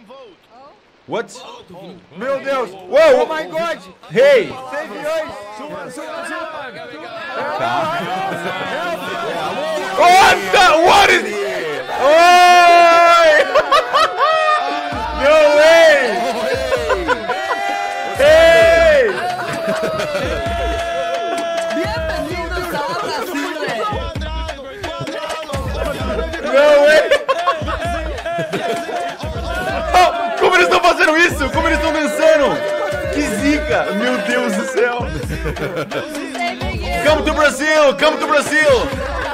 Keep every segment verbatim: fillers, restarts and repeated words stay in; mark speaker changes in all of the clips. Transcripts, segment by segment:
Speaker 1: What?
Speaker 2: Meu Deus!
Speaker 1: Whoa!
Speaker 2: Oh my God!
Speaker 1: Hey!
Speaker 2: Save us! Suba, suba, suba!
Speaker 1: What the? What is? Oi! No way! Hey!
Speaker 3: Bienvenidos a Brasil!
Speaker 1: No way! Oh, como eles estão fazendo isso? Como eles estão dançando? Que zica! Meu Deus do céu! Come to Brazil! Come to Brazil!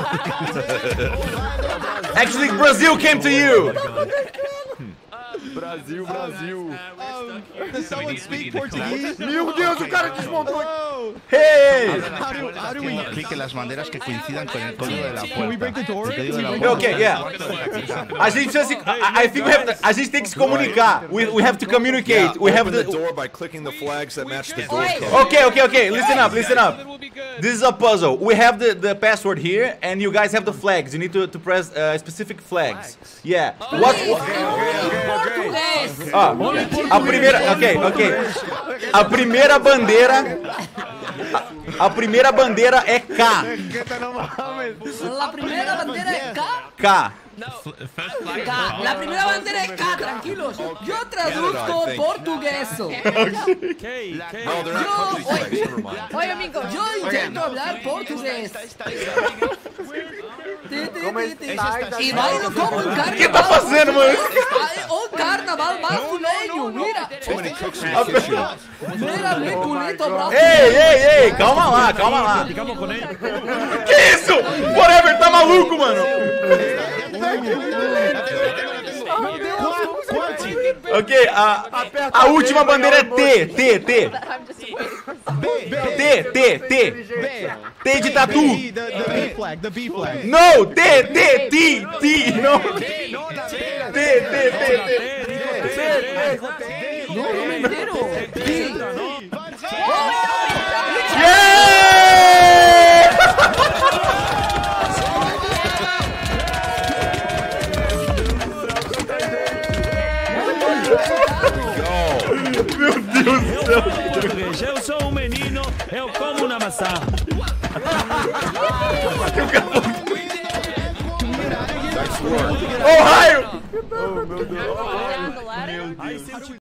Speaker 1: Actually, Brazil came to you!
Speaker 2: Brasil, Brasil!
Speaker 4: Does someone speak Portuguese?
Speaker 2: Meu Deus, o cara desmontou!
Speaker 1: Hey!
Speaker 4: How do, how do we
Speaker 5: Clique las banderas que coincidan con el código de la puerta.
Speaker 4: Can we break the door?
Speaker 5: El código de la puerta.
Speaker 1: Okay, yeah. A gente precisa se, I, I think we have to, a gente tem que se comunicar. We, we have to communicate. We have
Speaker 6: Open the
Speaker 1: to.
Speaker 6: door by clicking the flags that match the door code.
Speaker 1: Okay, okay, okay. Listen up, listen up. This is a puzzle. We have the the password here, and you guys have the flags. You need to to press uh, specific flags. Yeah. What?
Speaker 3: Português!
Speaker 1: Ah, a primeira. Okay, okay. A primeira bandeira. A, a primeira bandeira é K.
Speaker 3: La primera bandera es K.
Speaker 1: K.
Speaker 3: K. La primera bandera es K, tranquilos. Yo traduzco portugués.
Speaker 6: No, they're not country flags. Never mind.
Speaker 3: Oye, amigo, yo intento hablar portugués. Y bailo como un carnaval.
Speaker 1: ¿Qué tá fazendo, mano?
Speaker 3: Un carnaval brasileño, mira.
Speaker 6: Too many cooks in the kitchen.
Speaker 3: Mira mi culito brasileño.
Speaker 1: Ei, ei, ei, calma lá, calma lá. Que isso? Whatever, tá maluco, mano? Ok, a, a última bandeira é T, T, T. T, T, T. T de tatu.
Speaker 4: The, the B flag, the B flag.
Speaker 1: No, T, T, T, T, no. T, T, T, T.
Speaker 3: No, no me entero.
Speaker 1: Yeah! Meu Deus do céu!
Speaker 7: Eu sou um menino, eu como uma maçã.
Speaker 1: Oh, raio!
Speaker 2: Oh, meu Deus!
Speaker 7: Aí,